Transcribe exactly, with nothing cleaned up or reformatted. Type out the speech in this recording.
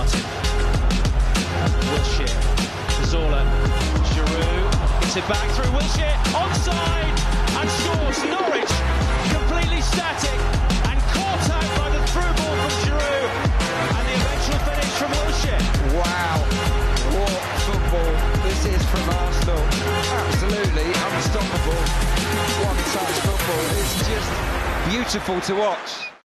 Martin. Wilshere. Zola. Giroud. Gets it back through Wilshere. Onside. And scores. Norwich completely static and caught out by the through ball from Giroud. And the eventual finish from Wilshere. Wow. What football this is from Arsenal. Absolutely unstoppable. One-touch football. It's just beautiful to watch.